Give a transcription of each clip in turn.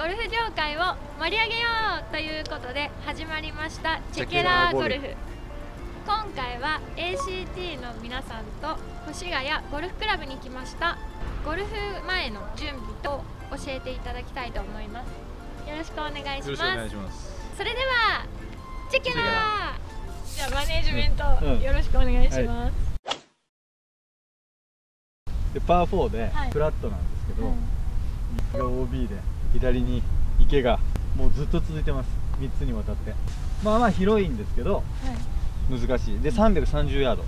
ゴルフ業界を盛り上げようということで始まりましたチェケラーゴルフ。今回は ACT の皆さんと越谷ゴルフクラブに来ました。ゴルフ前の準備と教えていただきたいと思います。よろしくお願いします。それではチェケラー、じゃあマネージメントよろしくお願いします。 でパー4でフラットなんですけど、右が OB で左に池がもうずっと続いてます。3つにわたってまあまあ広いんですけど、難しいで330ヤード、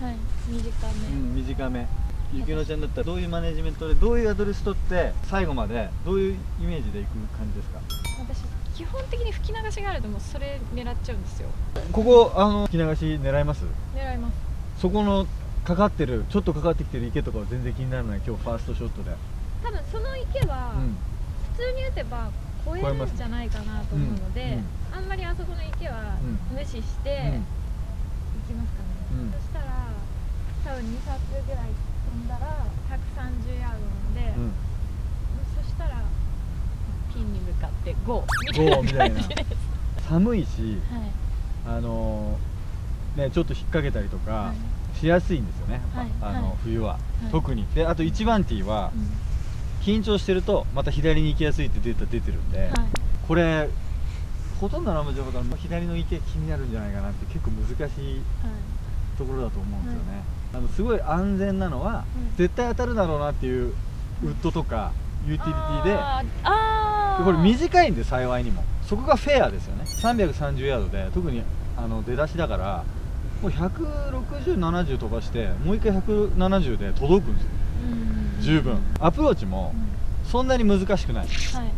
短め。ゆきのちゃんだったらどういうマネジメントでどういうアドレス取って最後までどういうイメージでいく感じですか？ 私基本的に吹き流しがあるともうそれ狙っちゃうんですよ。 ここ吹き流し狙います？ 狙います。そこのちょっとかかってきてる池とかは全然気にならない。今日ファーストショットで多分その池は普通に打てば越えるんじゃないかなと思うので、あんまりあそこの池は無視していきますかね。そしたら多分2発ぐらい飛んだら130ヤードなので、そしたらピンに向かってゴーみたいな感じです。 寒いし、ね、ちょっと引っ掛けたりとかしやすいんですよね、冬は、特に。であと1番ティーは緊張してるとまた左に行きやすいってデータ出てるんで、これほとんどのアマチュアの方左の池気になるんじゃないかなって結構難しいところだと思うんですよね。すごい安全なのは絶対当たるだろうなっていうウッドとかユーティリティで、これ短いんで幸いにもそこがフェアですよね。330ヤードで特に出だしだからもう160、70飛ばしてもう一回170で届くんですよ。十分アプローチもそんなに難しくない、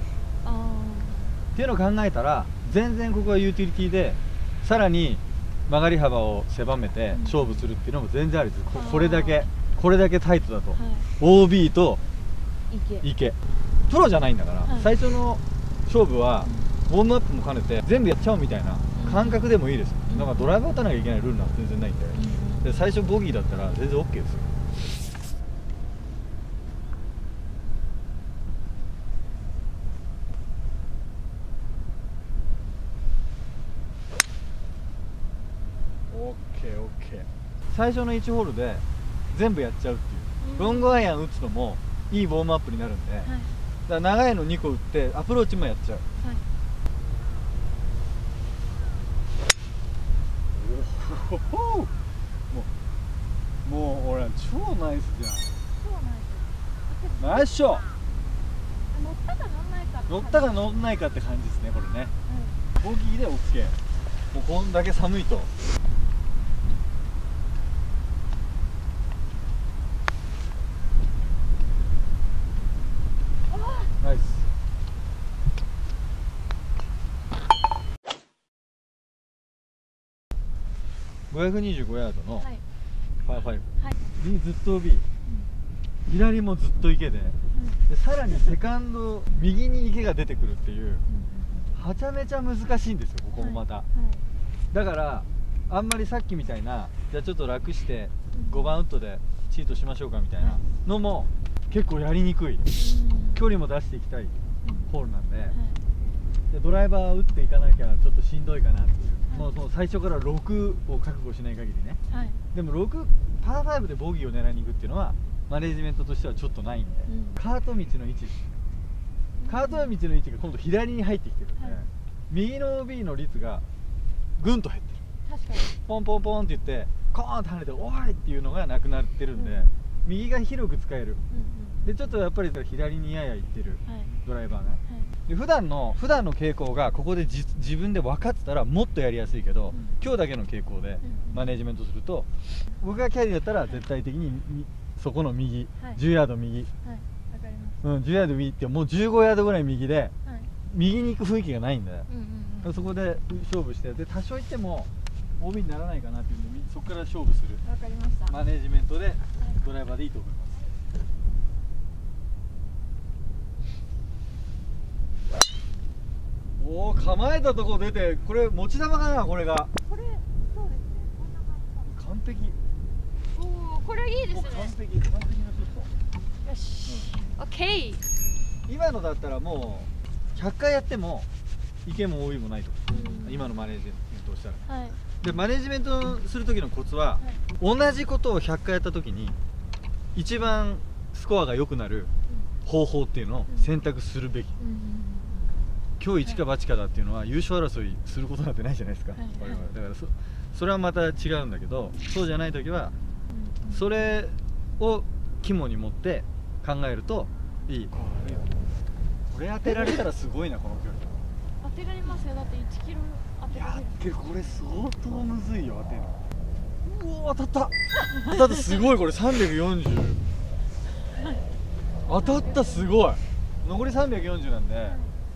っていうのを考えたら全然ここはユーティリティでさらに曲がり幅を狭めて勝負するっていうのも全然ありです。これだけタイトだと、OB と池プロじゃないんだから、最初の勝負はウォームアップも兼ねて全部やっちゃおうみたいな感覚でもいいです。なんかドライバー打たなきゃいけないルールなんて全然ないんで、最初ボギーだったら全然 OK ですよ。最初の1ホールで全部やっちゃうっていう、ロングアイアン打つのもいいウォームアップになるんで、だから長いの2個打ってアプローチもやっちゃう。もう俺超ナイスじゃん。ナイスショー。乗ったか乗んないかって感じですねこれね。ボギーで OK。もうこんだけ寒いと。ナイス。525ヤードのパー5、B ずっと B、左もずっと池で、さらにセカンド右に池が出てくるっていう、はちゃめちゃ難しいんですよここもまた。だからあんまりさっきみたいなじゃあちょっと楽して5番ウッドでチートしましょうかみたいなのも結構やりにくい。距離も出していきたいホールなんで、ドライバー打っていかなきゃちょっとしんどいかなっていう、もう最初から6を覚悟しない限りね、でもパー5でボギーを狙いに行くっていうのはマネジメントとしてはちょっとないんで、カート道の位置が今度左に入ってきてるんで、右の OB の率がぐんと減ってる。ポンポンポンって言ってコーンって跳ねて「おい!」っていうのがなくなってるんで、右が広く使える。でちょっとやっぱり左にやや行ってるドライバーが、で普段の傾向がここで自分で分かってたらもっとやりやすいけど、今日だけの傾向でマネジメントすると、僕がキャディだったら絶対的にそこの右、10ヤード右、10ヤード右ってもう15ヤードぐらい右で、右に行く雰囲気がないんだよ。そこで勝負して、で多少行っても OB にならないかなっていうんでそこから勝負するマネジメントでドライバーでいいと思います。おお、構えたとこ出て、これ持ち球かな、これが。 これそうですね。こんな感じ。 完璧。 おお、これいいですね。 完璧なショット。 よし。オッケー。 今のだったらもう 100回やっても池も多いもないと、今のマネジメントをしたら、でマネジメントする時のコツは、同じことを100回やった時に一番スコアが良くなる方法っていうのを選択するべき、今日一か八かだっていうのは優勝争いすることなんてないじゃないですか、我々だからそれはまた違うんだけど、そうじゃない時はそれを肝に持って考えるといい。これ当てられたらすごいな、この距離。 当てられますよ。だって1キロ当てられる。 いやってこれ相当むずいよ、当てるの。うわ当たった当たった、すごい。これ340当たった、すごい。残り340なんで、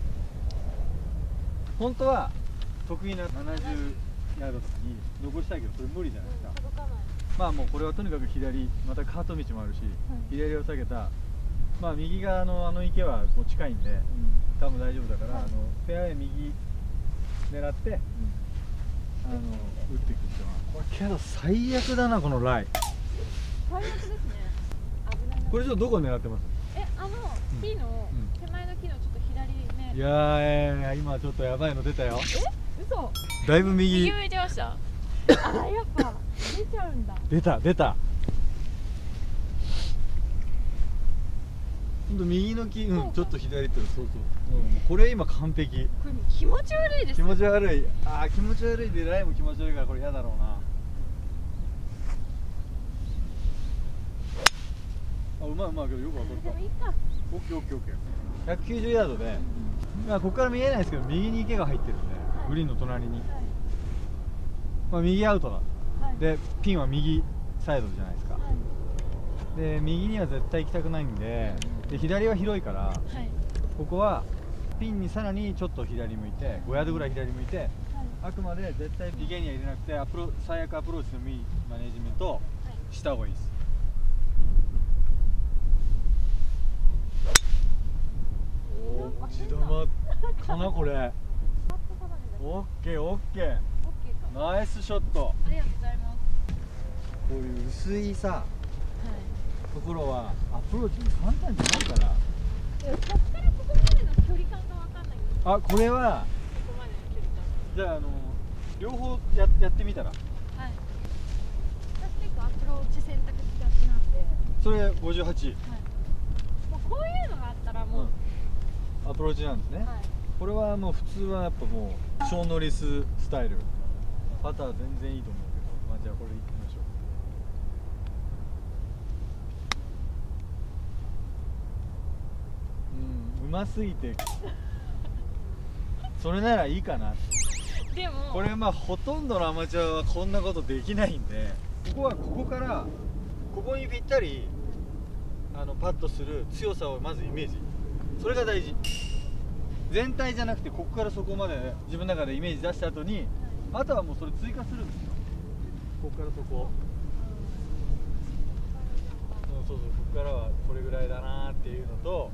本当は得意な70ヤードとかに残したいけど、それ無理じゃないですか。まあもうこれはとにかく左、またカート道もあるし、左を下げた、まあ右側のあの池はもう近いんで、多分大丈夫だから、フェアウェイ右狙って、打っていくっていうのは、これけど最悪だな、このライ。 最悪ですね。危ないな。 これちょっとどこ狙ってます？ 木の手前の木のちょっと左ね。 いやー、今ちょっとやばいの出たよ。 嘘。 だいぶ右向いてました。あ、やっぱ出ちゃうんだ。 出た。ほんと右の木、ちょっと左って、そう、これ今完璧。 これ気持ち悪いです。 気持ち悪い。気持ち悪いでライも気持ち悪いから、これ嫌だろうな。うまいけどよくわかった。 でもいいか。 オッケー。190ヤードで、まあここから見えないですけど、右に池が入ってるんで、グリーンの隣に。まあ右アウトだ。でピンは右サイドじゃないですか。で右には絶対行きたくないんで、左は広いから、ここはピンにさらにちょっと左向いて、5ヤードぐらい左向いて、あくまで絶対ビゲには入れなくて、最悪アプローチでもいいマネジメントをした方がいいです。おー、打ち玉かなこれ。オッケー。ナイスショット。 ありがとうございます。 こういう薄いさ、ところはアプローチ簡単じゃないから。 ここからここまでの距離感がわかんないんです。 これはここまでの距離感。 じゃあ両方やってみたら。 私結構アプローチ選択しがちなんで。 それ58。 もうこういうのがあったらもう、 アプローチなんですね。これはもう普通はやっぱもうショーン・ノリススタイル。パター全然いいと思うけど、まあじゃあこれいきましょう。うますぎてそれならいいかな。 でもこれまあほとんどのアマチュアはこんなことできないんで、ここからここにぴったりパッとする強さをまずイメージ、それが大事。全体じゃなくて、ここからそこまで自分の中でイメージ出した後に、あとはもうそれ追加するんですよ。ここからそこ、そう、ここからはこれぐらいだなっていうのと、 こ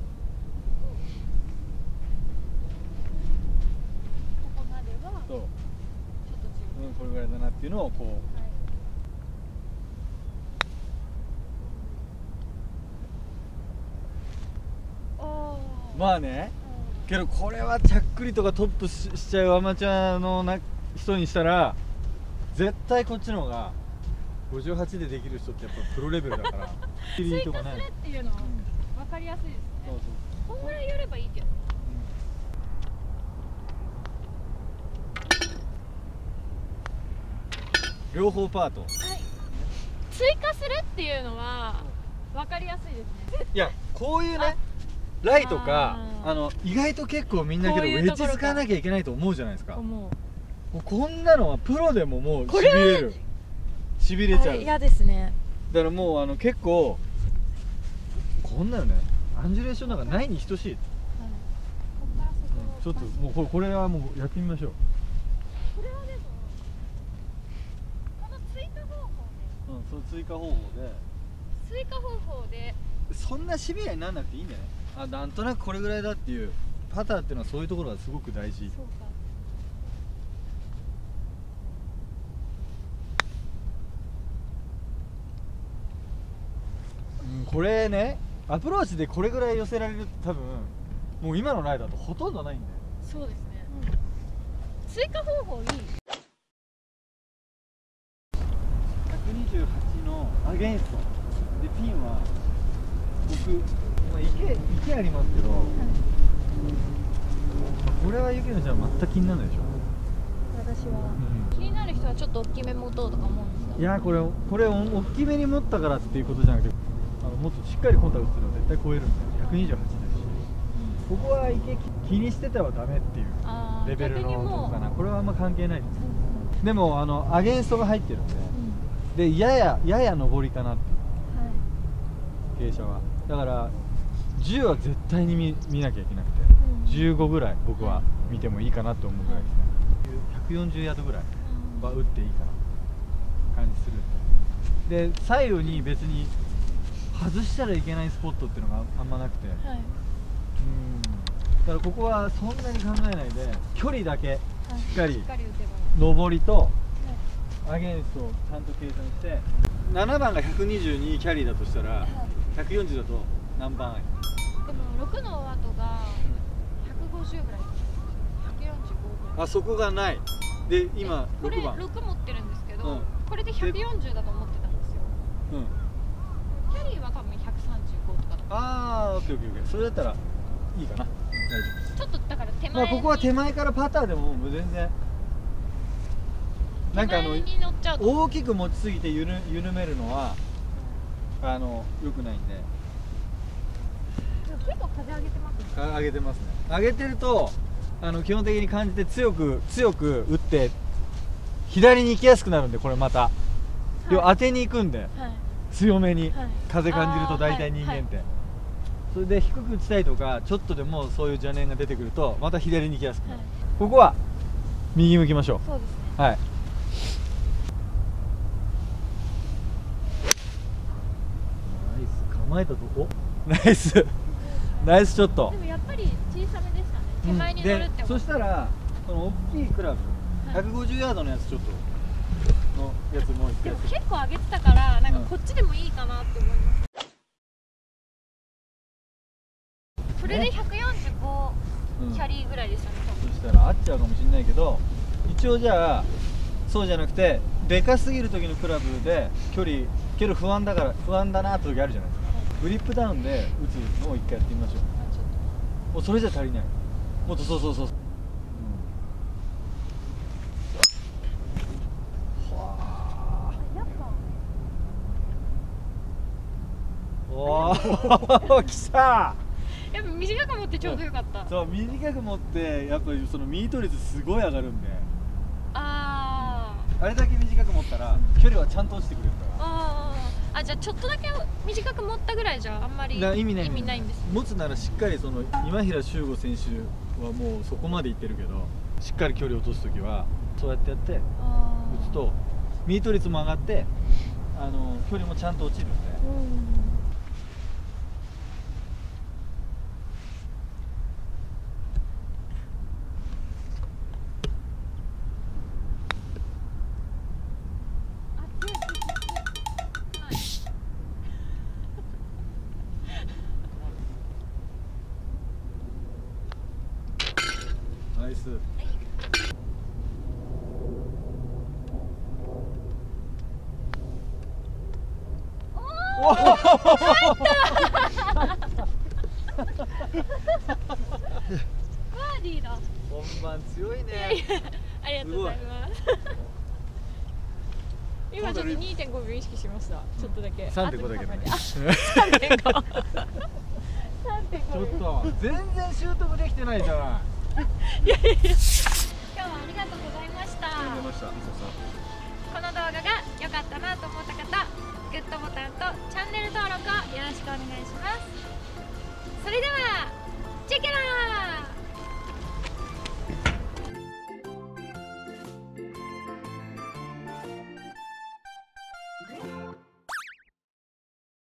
こまではそう、 ちょっと違う。 これぐらいだなっていうのをこう、まあね、けどこれはちゃっくりとかトップ しちゃうアマチュアの人にしたら、絶対こっちの方が58でできる人ってやっぱプロレベルだから追加するっていうのは分かりやすいですね。こんぐらいやればいいけど、 両方パート、 追加するっていうのは分かりやすいですね。 いや、こういうねライとか意外と結構みんなけどウェッジ使わなきゃいけないと思うじゃないですか。もうこんなのはプロでももうしびれる、しびれちゃう。 嫌ですね。 だからもう結構こんなのね、アンジュレーションなんかないに等しい。ちょっともうこれはもうやってみましょう。 これはでもこの追加方法で、 その追加方法でそんなシビアにならなくていいんだよね。なんとなくこれぐらいだっていうパターっていうのは、そういうところがすごく大事。これね、アプローチでこれぐらい寄せられると多分もう今のライダーとほとんどないんで。 そうですね、追加方法いい。 128のアゲンストで、ピンは僕、まあ、池ありますけど、これはゆきのちゃん全く気にならないでしょ。 私は、気になる人はちょっと大きめ持とうとか思うんですか。 いや、これ大きめに持ったからっていうことじゃなくて、もっとしっかりコンタクトするのは絶対超えるんで、128ですし、ここは池気にしててはダメっていうレベルのとこかな。これはあんま関係ないです。でもアゲンストが入ってるんで、でやや上りかなっていう、傾斜は。だから10は絶対に見なきゃいけなくて、15ぐらい僕は見てもいいかなと思うぐらいですね。140ヤードぐらいは打っていいかな感じするんで、で左右に別に外したらいけないスポットっていうのがあんまなくて、だからここはそんなに考えないで、距離だけしっかり上りとアゲンストをちゃんと計算して、7番が122キャリーだとしたら、140だと何番？ でも6の後が150ぐらい、145ぐらい。 あそこがない。で今6番。 これ6持ってるんですけど、これで140だと思ってたんですよ。キャリーは多分135とかだ。 ああ、オッケーオッケーオッケー。それだったらいいかな。大丈夫。 ちょっとだから手前に。 ここは手前からパターでももう全然。なんか大きく持ちすぎて緩めるのは良くないんで。 結構風上げてますね。 上げてますね。上げてると基本的に感じて強く打って左に行きやすくなるんで、これまた、当てに行くんで、強めに風感じると大体人間って、それで低く打ちたいとかちょっとでもそういう邪念が出てくるとまた左に行きやすくなる。ここは右向きましょう。 そうですね。 はい。ナイス、構えたとこ。ナイスナイスショット。 でもやっぱり小さめでしたね。手前に乗るって。 そしたらこの大きいクラブ、150ヤードのやつちょっとのやつもう一回。 でも結構上げてたからなんかこっちでもいいかなって思います。それで145キャリーぐらいでしたね。 そしたら合っちゃうかもしれないけど、一応じゃあそうじゃなくて、でかすぎる時のクラブで距離不安だなって時あるじゃないですか。グリップダウンで打つのを一回やってみましょう。もうそれじゃ足りない。もっとそう。おお、来た。 やっぱ短く持ってちょうどよかった。 そう、短く持ってやっぱりそのミート率すごい上がるんで。 あれだけ短く持ったら距離はちゃんと落ちてくれるから。 じゃあちょっとだけ短く持ったぐらいじゃあんまり意味ないんです。 持つならしっかり今平周吾選手はもうそこまでいってるけど、しっかり距離を落とす時はそうやって打つとミート率も上がって距離もちゃんと落ちるんで。ナイス。おお、入ったバーディーだ。 本番強いね。 ありがとうございます。今ちょっと 2.5 秒意識しました。ちょっとだけ。 3.5だけどね。 3.5 ちょっと全然習得できてないじゃない。 今日はありがとうございました。この動画が良かったなと思った方、グッドボタンとチャンネル登録をよろしくお願いします。それではチェケラー。